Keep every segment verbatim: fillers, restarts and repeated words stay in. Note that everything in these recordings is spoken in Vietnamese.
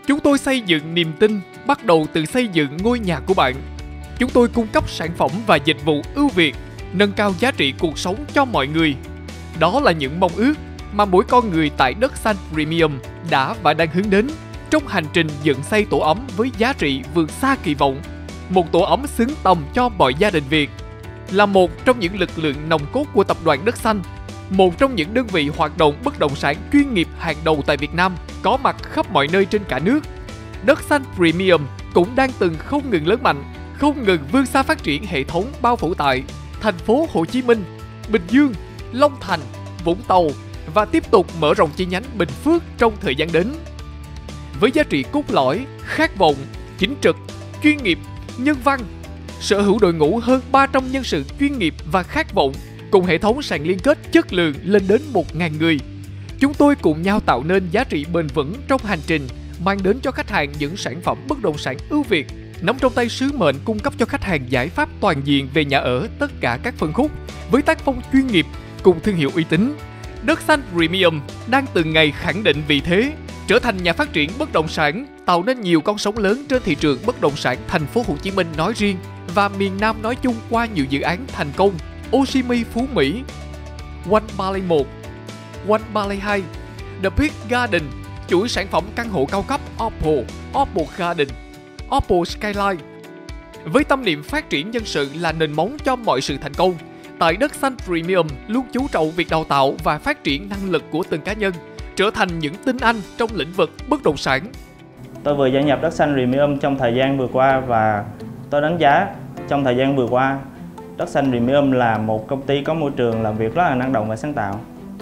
Chúng tôi xây dựng niềm tin bắt đầu từ xây dựng ngôi nhà của bạn. Chúng tôi cung cấp sản phẩm và dịch vụ ưu việt, nâng cao giá trị cuộc sống cho mọi người. Đó là những mong ước mà mỗi con người tại Đất Xanh Premium đã và đang hướng đến trong hành trình dựng xây tổ ấm với giá trị vượt xa kỳ vọng. Một tổ ấm xứng tầm cho mọi gia đình Việt. Là một trong những lực lượng nòng cốt của tập đoàn Đất Xanh, một trong những đơn vị hoạt động bất động sản chuyên nghiệp hàng đầu tại Việt Nam, có mặt khắp mọi nơi trên cả nước, Đất Xanh Premium cũng đang từng không ngừng lớn mạnh, không ngừng vươn xa phát triển hệ thống bao phủ tại thành phố Hồ Chí Minh, Bình Dương, Long Thành, Vũng Tàu và tiếp tục mở rộng chi nhánh Bình Phước trong thời gian đến. Với giá trị cốt lõi, khát vọng, chính trực, chuyên nghiệp, nhân văn, sở hữu đội ngũ hơn ba trăm nhân sự chuyên nghiệp và khát vọng, cùng hệ thống sàn liên kết chất lượng lên đến một nghìn người. Chúng tôi cùng nhau tạo nên giá trị bền vững trong hành trình, mang đến cho khách hàng những sản phẩm bất động sản ưu việt, nắm trong tay sứ mệnh cung cấp cho khách hàng giải pháp toàn diện về nhà ở tất cả các phân khúc, với tác phong chuyên nghiệp cùng thương hiệu uy tín. Đất Xanh Premium đang từng ngày khẳng định vị thế, trở thành nhà phát triển bất động sản, tạo nên nhiều con sóng lớn trên thị trường bất động sản thành phố Hồ Chí Minh nói riêng và miền Nam nói chung qua nhiều dự án thành công: Oshimi Phú Mỹ, One Valley một, One Valley hai, The Peak Garden, chuỗi sản phẩm căn hộ cao cấp Opal, Opal Garden, Opal Skyline. Với tâm niệm phát triển nhân sự là nền móng cho mọi sự thành công, tại Đất Xanh Premium luôn chú trọng việc đào tạo và phát triển năng lực của từng cá nhân, trở thành những tinh anh trong lĩnh vực bất động sản. Tôi vừa gia nhập Đất Xanh Premium trong thời gian vừa qua và tôi đánh giá trong thời gian vừa qua, Đất Xanh Premium là một công ty có môi trường làm việc rất là năng động và sáng tạo,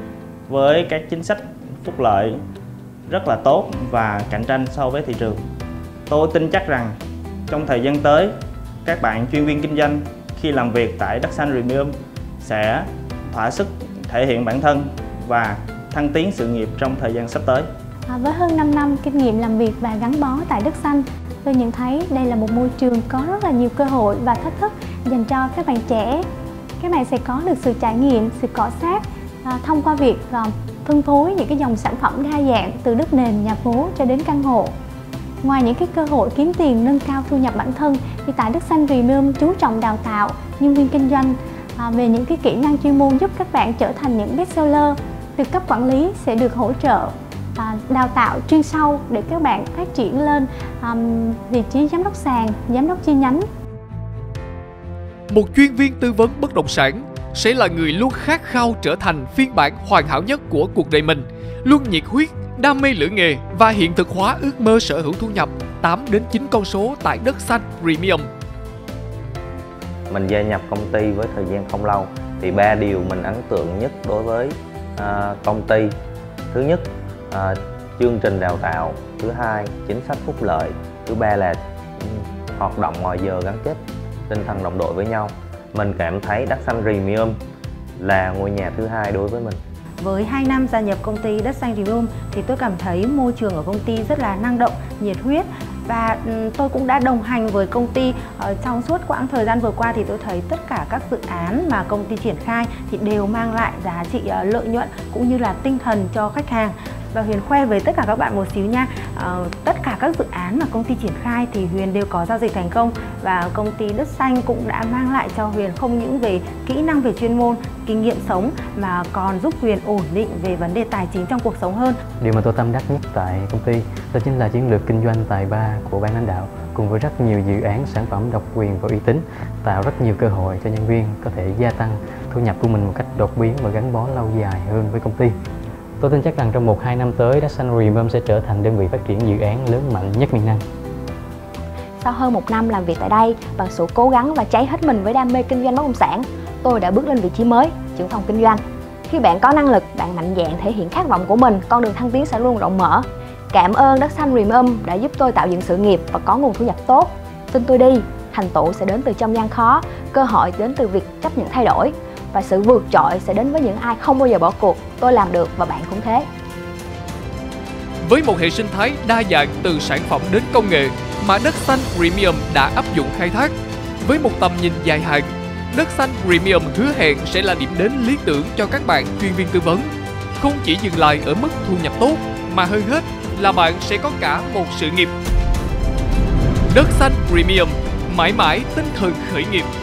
với các chính sách phúc lợi rất là tốt và cạnh tranh so với thị trường. Tôi tin chắc rằng trong thời gian tới, các bạn chuyên viên kinh doanh khi làm việc tại Đất Xanh Premium sẽ thỏa sức thể hiện bản thân và thăng tiến sự nghiệp trong thời gian sắp tới. À, với hơn năm năm kinh nghiệm làm việc và gắn bó tại Đất Xanh, tôi nhận thấy đây là một môi trường có rất là nhiều cơ hội và thách thức dành cho các bạn trẻ. Các bạn sẽ có được sự trải nghiệm, sự cọ sát à, thông qua việc à, phân phối những cái dòng sản phẩm đa dạng từ đất nền, nhà phố cho đến căn hộ. Ngoài những cái cơ hội kiếm tiền, nâng cao thu nhập bản thân, thì tại Đất Xanh Premium chú trọng đào tạo nhân viên kinh doanh à, về những cái kỹ năng chuyên môn giúp các bạn trở thành những best seller. Từ cấp quản lý sẽ được hỗ trợ à, đào tạo chuyên sâu để các bạn phát triển lên à, vị trí giám đốc sàn, giám đốc chi nhánh. Một chuyên viên tư vấn bất động sản sẽ là người luôn khát khao trở thành phiên bản hoàn hảo nhất của cuộc đời mình, luôn nhiệt huyết, đam mê lửa nghề và hiện thực hóa ước mơ sở hữu thu nhập tám đến chín con số tại Đất Xanh Premium. Mình gia nhập công ty với thời gian không lâu thì ba điều mình ấn tượng nhất đối với à, công ty. Thứ nhất, à, chương trình đào tạo. Thứ hai, chính sách phúc lợi. Thứ ba là hoạt động ngoài giờ gắn kết tinh thần đồng đội với nhau. Mình cảm thấy Đất Xanh Premium là ngôi nhà thứ hai đối với mình. Với hai năm gia nhập công ty Đất Xanh Premium thì tôi cảm thấy môi trường ở công ty rất là năng động, nhiệt huyết. Và tôi cũng đã đồng hành với công ty trong suốt quãng thời gian vừa qua, thì tôi thấy tất cả các dự án mà công ty triển khai thì đều mang lại giá trị lợi nhuận cũng như là tinh thần cho khách hàng. Và Huyền khoe với tất cả các bạn một xíu nha, uh, tất cả các dự án mà công ty triển khai thì Huyền đều có giao dịch thành công, và công ty Đất Xanh cũng đã mang lại cho Huyền không những về kỹ năng về chuyên môn, kinh nghiệm sống mà còn giúp Huyền ổn định về vấn đề tài chính trong cuộc sống hơn. Điều mà tôi tâm đắc nhất tại công ty đó chính là chiến lược kinh doanh tài ba của ban lãnh đạo, cùng với rất nhiều dự án sản phẩm độc quyền và uy tín, tạo rất nhiều cơ hội cho nhân viên có thể gia tăng thu nhập của mình một cách đột biến và gắn bó lâu dài hơn với công ty. Tôi tin chắc rằng trong một hai năm tới, Đất Xanh Premium sẽ trở thành đơn vị phát triển dự án lớn mạnh nhất miền Nam. Sau hơn một năm làm việc tại đây, bằng sự cố gắng và cháy hết mình với đam mê kinh doanh bất động sản, tôi đã bước lên vị trí mới, trưởng phòng kinh doanh. Khi bạn có năng lực, bạn mạnh dạn thể hiện khát vọng của mình, con đường thăng tiến sẽ luôn rộng mở. Cảm ơn Đất Xanh Premium đã giúp tôi tạo dựng sự nghiệp và có nguồn thu nhập tốt. Tin tôi đi, thành tựu sẽ đến từ trong gian khó, cơ hội đến từ việc chấp nhận thay đổi, và sự vượt trội sẽ đến với những ai không bao giờ bỏ cuộc. Tôi làm được và bạn cũng thế. Với một hệ sinh thái đa dạng từ sản phẩm đến công nghệ mà Đất Xanh Premium đã áp dụng khai thác, với một tầm nhìn dài hạn, Đất Xanh Premium hứa hẹn sẽ là điểm đến lý tưởng cho các bạn chuyên viên tư vấn. Không chỉ dừng lại ở mức thu nhập tốt, mà hơn hết là bạn sẽ có cả một sự nghiệp. Đất Xanh Premium, mãi mãi tinh thần khởi nghiệp.